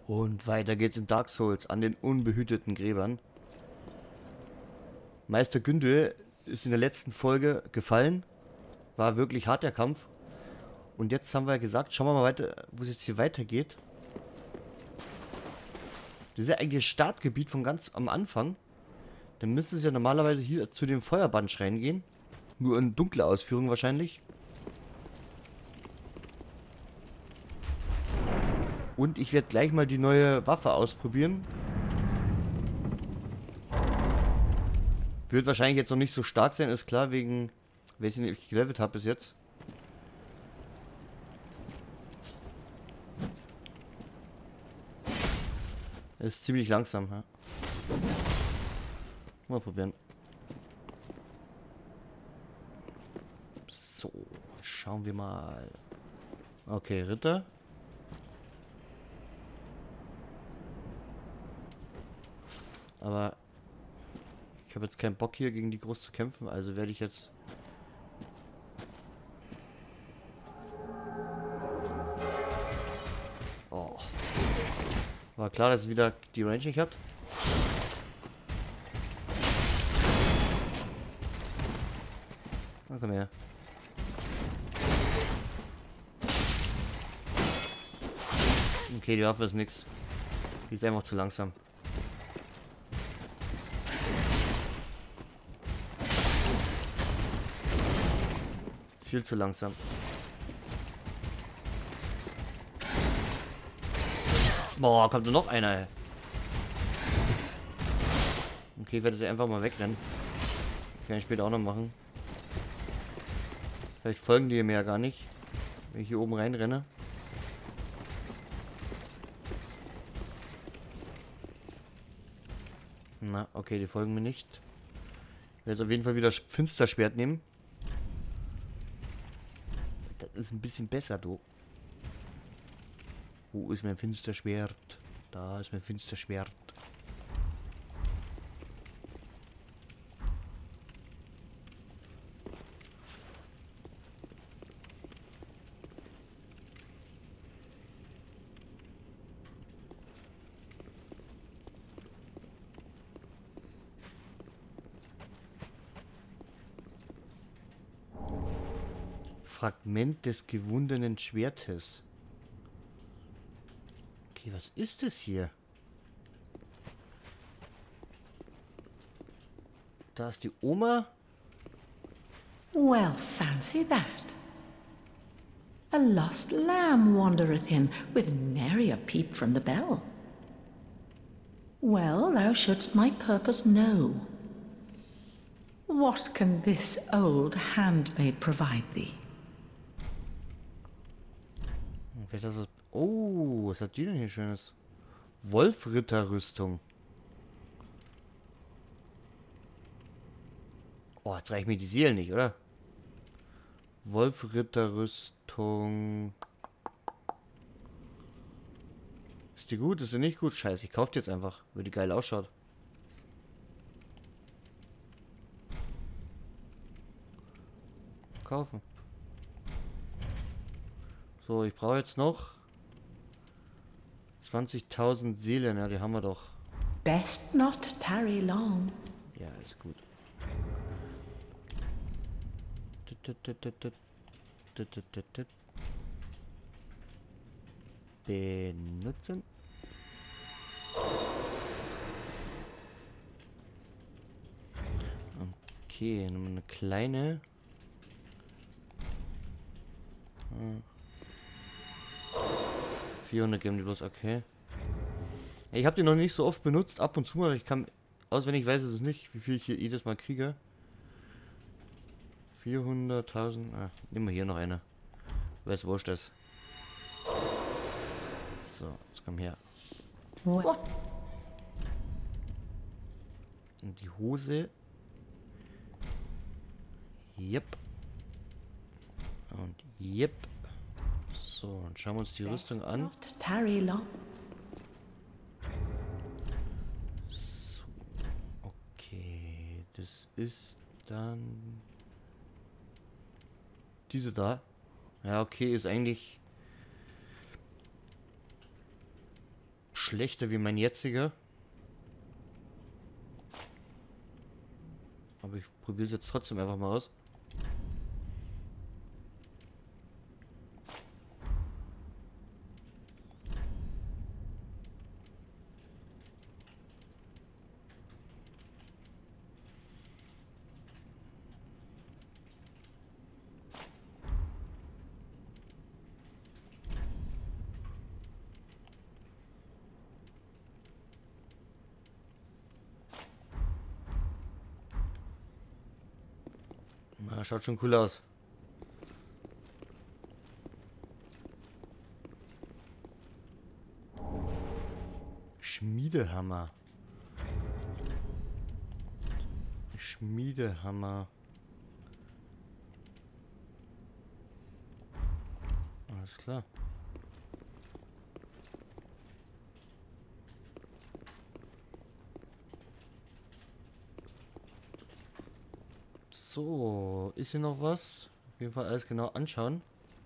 Und weiter geht's in Dark Souls an den unbehüteten Gräbern. Meister Gündel ist in der letzten Folge gefallen. War wirklich hart der Kampf. Und jetzt haben wir gesagt, schauen wir mal weiter, wo es jetzt hier weitergeht. Das ist ja eigentlich das Startgebiet von ganz am Anfang. Dann müsste es ja normalerweise hier zu dem Feuerband reingehen. Nur in dunkler Ausführung wahrscheinlich. Und ich werde gleich mal die neue Waffe ausprobieren. Wird wahrscheinlich jetzt noch nicht so stark sein, ist klar, wegen, welchen ich gelevelt habe bis jetzt. Ist ziemlich langsam, ja. Mal probieren. So, schauen wir mal. Okay, Ritter. Aber ich habe jetzt keinen Bock hier gegen die groß zu kämpfen, also werde ich jetzt... Oh. War klar, dass es wieder die Range nicht hat. Na, komm her. Okay, die Waffe ist nix. Die ist einfach zu langsam. Viel zu langsam. Boah, kommt nur noch einer. Ey. Okay, ich werde sie einfach mal wegrennen. Kann ich später auch noch machen. Vielleicht folgen die mir ja gar nicht, wenn ich hier oben reinrenne. Na, okay, die folgen mir nicht. Ich werde jetzt auf jeden Fall wieder Finsterschwert nehmen. Das ist ein bisschen besser, du. Wo ist mein Finsterschwert? Da ist mein Finsterschwert. Fragment des gewundenen Schwertes. Okay, was ist das hier? Da ist die Oma. Well, fancy that. A lost lamb wandereth in, with nary a peep from the bell. Well, thou shouldst my purpose know. What can this old handmaid provide thee? Oh, was hat die denn hier Schönes? Wolfritterrüstung. Oh, jetzt reicht mir die Seelen nicht, oder? Wolfritterrüstung. Ist die gut? Ist die nicht gut? Scheiße, ich kaufe die jetzt einfach, weil die geil ausschaut. Kaufen. So, ich brauche jetzt noch 20.000 Seelen. Ja, die haben wir doch. Best not tarry long. Ja, ist gut. Benutzen. Okay, nochmal eine kleine. 400 geben die bloß, okay. Ich habe die noch nicht so oft benutzt, ab und zu mal. Ich kann auswendig weiß es nicht, wie viel ich hier jedes Mal kriege. 400.000. Ah, nehmen wir hier noch eine. Weil es wurscht ist. So, jetzt komm her. What? Und die Hose. Yep. Und yep. So, und schauen wir uns die Rüstung an. Not tarry long. So. Okay, das ist dann diese da. Ja, okay, ist eigentlich schlechter wie mein jetziger. Aber ich probiere es jetzt trotzdem einfach mal aus. Na, schaut schon cool aus. Schmiedehammer. Schmiedehammer. Alles klar. So, ist hier noch was? Auf jeden Fall alles genau anschauen.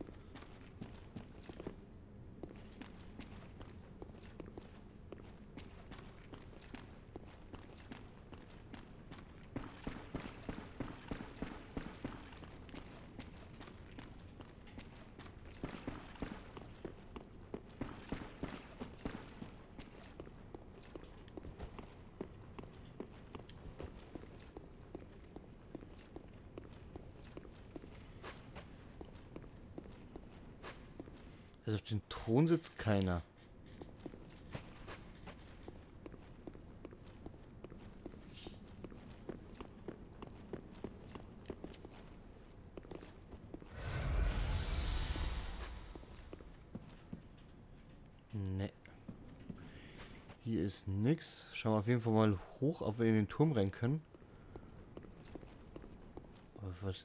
Also auf dem Thron sitzt keiner. Ne. Hier ist nix. Schauen wir auf jeden Fall mal hoch, ob wir in den Turm rein können. Aber was...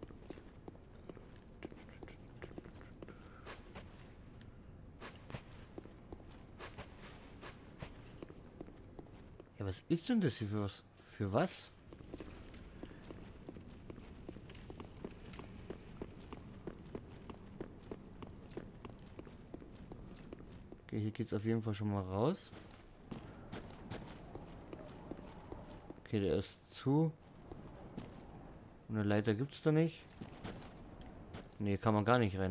Ja, was ist denn das hier für was? Für was? Okay, hier geht's auf jeden Fall schon mal raus. Okay, der ist zu. Und eine Leiter gibt's da nicht. Nee, kann man gar nicht rein.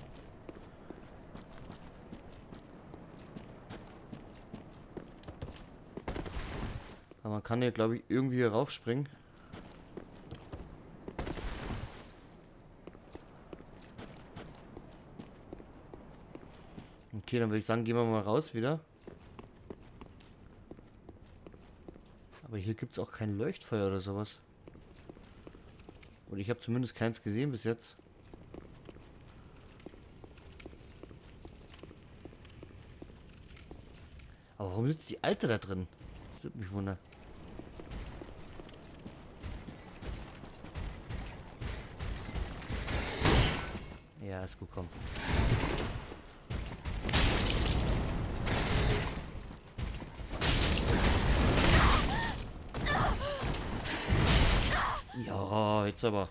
Aber man kann hier, glaube ich, irgendwie hier raufspringen. Okay, dann würde ich sagen, gehen wir mal raus wieder. Aber hier gibt es auch kein Leuchtfeuer oder sowas. Und ich habe zumindest keins gesehen bis jetzt. Aber warum sitzt die Alte da drin? Das würde mich wundern. Ja, ist gut, komm. Ja, jetzt aber.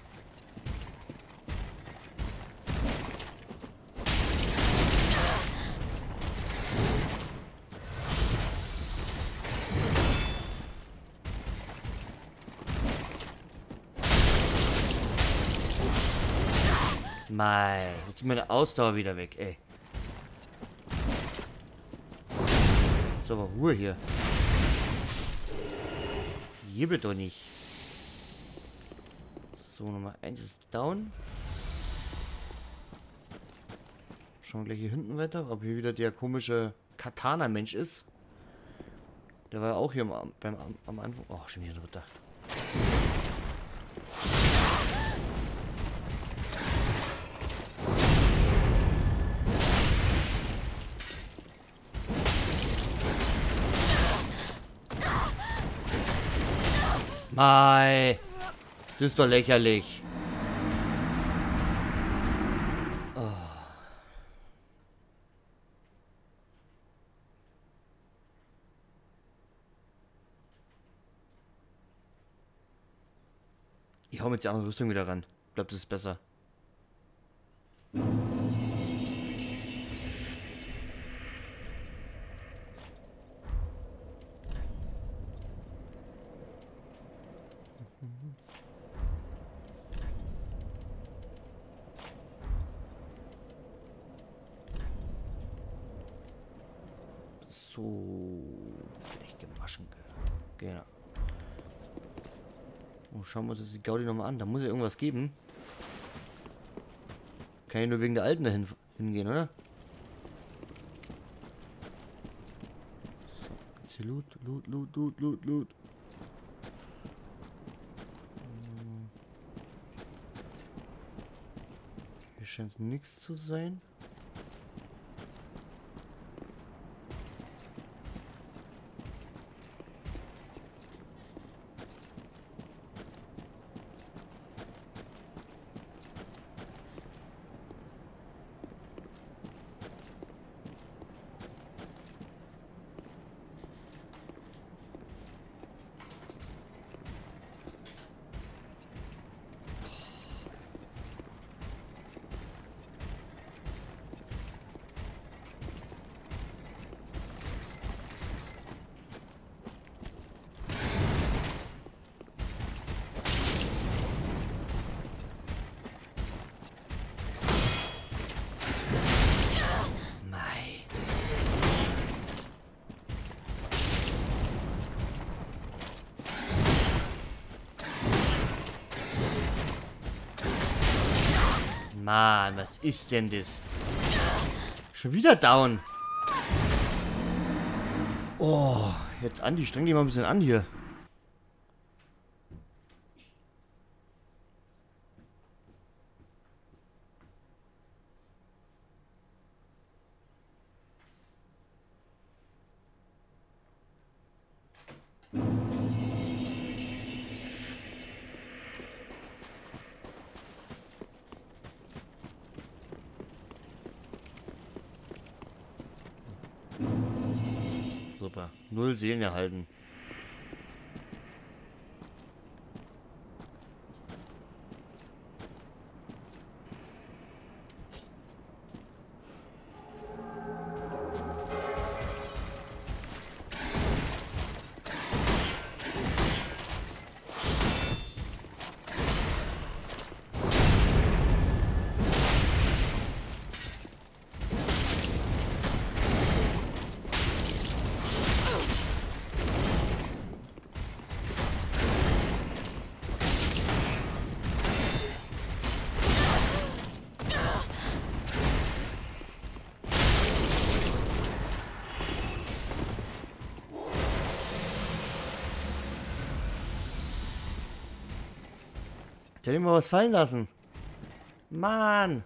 Mei, jetzt ist meine Ausdauer wieder weg, ey. Ist aber Ruhe hier. Jibbel doch nicht. So, Nummer 1 ist down. Schauen wir gleich hier hinten weiter, ob hier wieder der komische Katana-Mensch ist. Der war ja auch hier am Anfang. Oh, schon wieder ein Ritter. Mei, das ist doch lächerlich. Oh. Ich hau mir jetzt die andere Rüstung wieder ran. Ich glaube, das ist besser. So. Echt gewaschen. Genau. Und schauen wir uns jetzt die Gaudi nochmal an. Da muss ja irgendwas geben. Kann ja nur wegen der alten dahin hingehen, oder? So, gibt's hier Loot, Loot, Loot, Loot, Loot, Loot. Hier scheint nichts zu sein. Mann, was ist denn das? Schon wieder down. Oh, jetzt Andi, streng dich mal ein bisschen an hier. Super. 0 Seelen erhalten. Der hat immer was fallen lassen. Mann!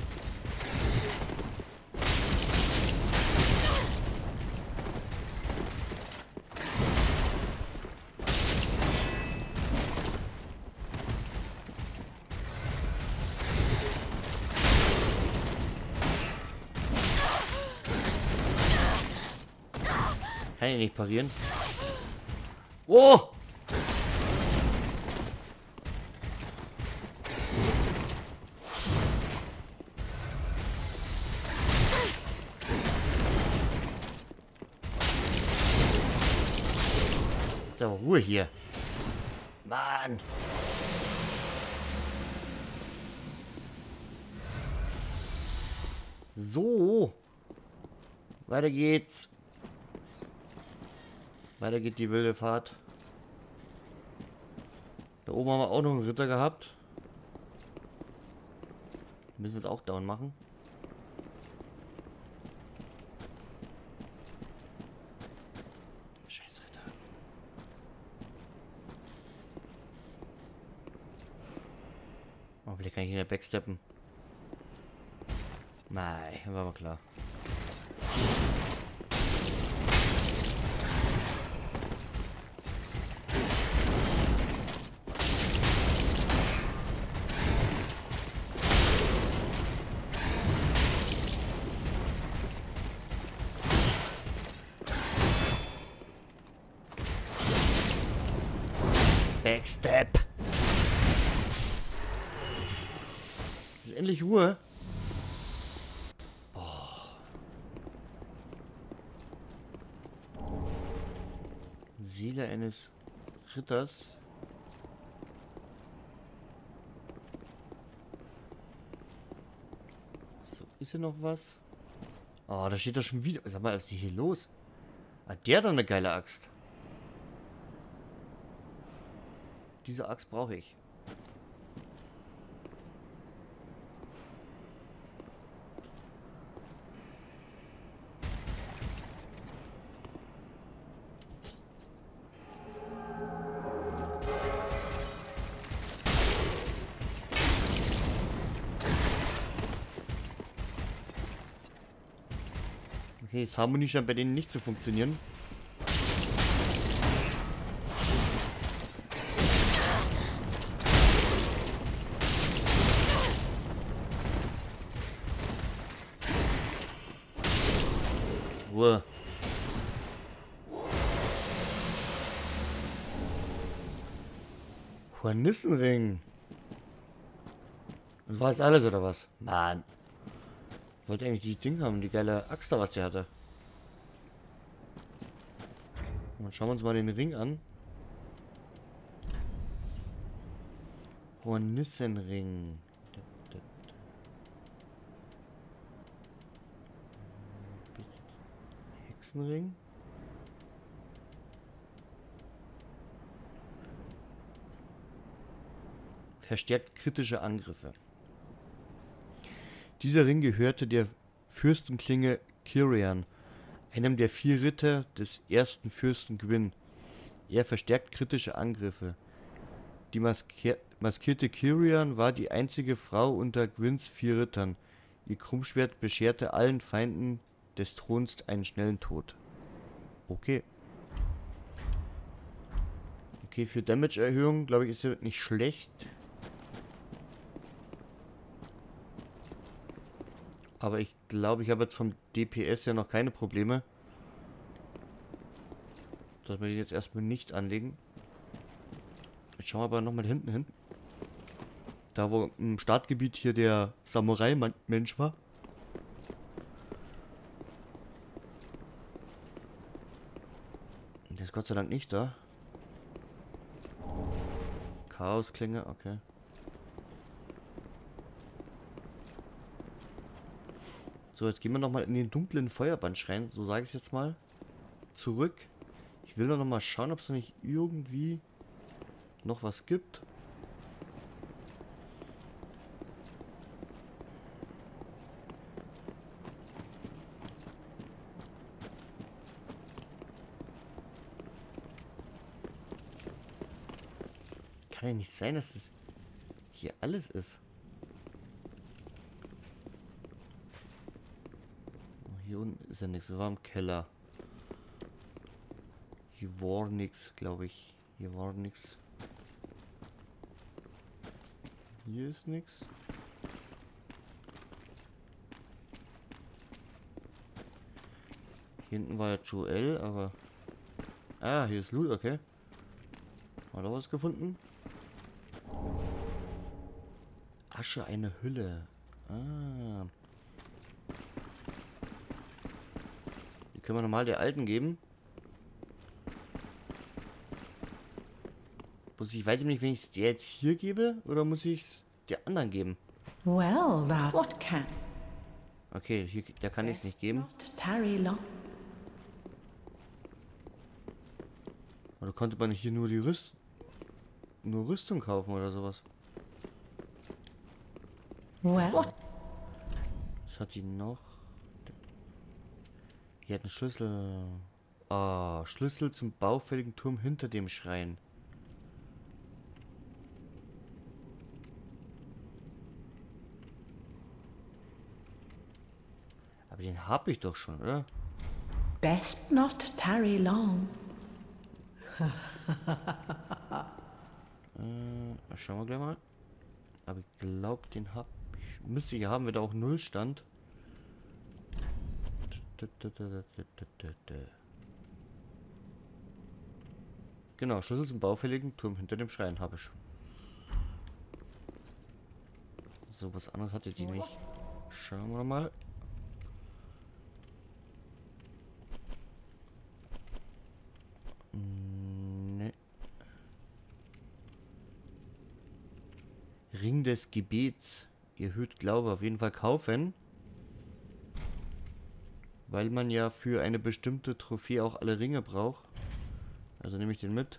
Kann ich nicht parieren. Oh! Jetzt aber Ruhe hier. Mann! So. Weiter geht's. Weiter geht die wilde Fahrt. Da oben haben wir auch noch einen Ritter gehabt. Müssen wir es auch down machen. Scheiß Ritter. Oh, vielleicht kann ich ihn ja backsteppen. Nein, war mal klar. Backstep. Ist endlich Ruhe. Seele eines Ritters. So, ist hier noch was? Oh, da steht doch schon wieder. Sag mal, was ist hier los? Hat der dann eine geile Axt? Diese Axt brauche ich. Okay, das Harmonie scheint bei denen nicht zu funktionieren. Ruhe. Hornissenring. Das war jetzt alles, oder was? Mann. Ich wollte eigentlich die Dinge haben, die geile Axt da, was der hatte. Und dann schauen wir uns mal den Ring an. Hornissenring. Hexenring. Verstärkt kritische Angriffe. Dieser Ring gehörte der Fürstenklinge Kirian, einem der 4 Ritter des ersten Fürsten Gwyn. Er verstärkt kritische Angriffe. Die maskierte Kirian war die einzige Frau unter Gwyns 4 Rittern. Ihr Krummschwert bescherte allen Feinden des Throns einen schnellen Tod. Okay. Okay, für Damage-Erhöhung, glaube ich, ist er nicht schlecht. Aber ich glaube, ich habe jetzt vom DPS ja noch keine Probleme. Dass wir den jetzt erstmal nicht anlegen. Jetzt schauen wir aber nochmal hinten hin. Da wo im Startgebiet hier der Samurai-Mensch war. Der ist Gott sei Dank nicht da. Chaosklinge, okay. So, jetzt gehen wir nochmal in den dunklen Feuerbandschrein, so sage ich es jetzt mal. Zurück. Ich will doch nochmal schauen, ob es nicht irgendwie noch was gibt. Kann ja nicht sein, dass das hier alles ist. Hier unten ist ja nichts. Das war im Keller. Hier war nichts, glaube ich. Hier war nichts. Hier ist nichts. Hier hinten war ja Joel, aber... Ah, hier ist Loot, okay. Hat er was gefunden? Asche, eine Hülle. Ah. Die können wir normal der Alten geben. Ich weiß nicht, wenn ich es der jetzt hier gebe, oder muss ich es der anderen geben? Well, that what can Okay, hier, der kann ich es nicht geben. not tarry long. Oder konnte man hier nur die Rüstung kaufen oder sowas? Well, what? Was hat die noch? Hier hat einen Schlüssel. Ah, Schlüssel zum baufälligen Turm hinter dem Schrein. Aber den habe ich doch schon, oder? Best not tarry long. Schauen wir gleich mal. Aber ich glaube, den habe ich. Müsste ich haben, wenn da auch 0 stand. Genau, Schlüssel zum baufälligen Turm hinter dem Schrein habe ich. So, was anderes hatte die nicht. Schauen wir mal. Nee. Ring des Gebets. Erhöht Glaube. Auf jeden Fall kaufen. Weil man ja für eine bestimmte Trophäe auch alle Ringe braucht. Also nehme ich den mit.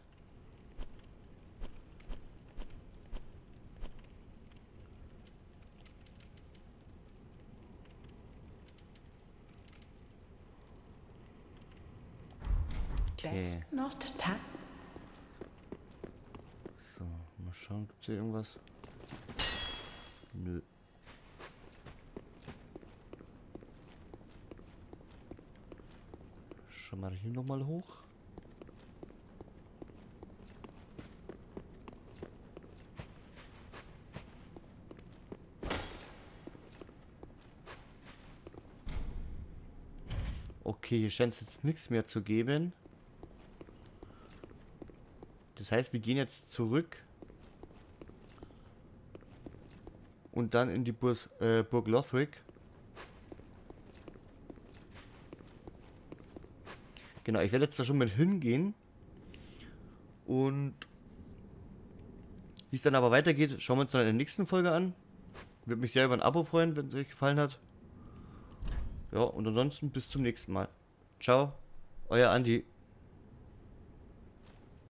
Okay. Not tap. So, mal schauen, gibt es hier irgendwas? Nö. Schon mal hier nochmal hoch. Okay, hier scheint es jetzt nichts mehr zu geben. Das heißt, wir gehen jetzt zurück. Und dann in die Burg Lothric. Genau, ich werde jetzt da schon mit hingehen. Und wie es dann aber weitergeht, schauen wir uns dann in der nächsten Folge an. Würde mich sehr über ein Abo freuen, wenn es euch gefallen hat. Ja, und ansonsten bis zum nächsten Mal. Ciao, euer Andi.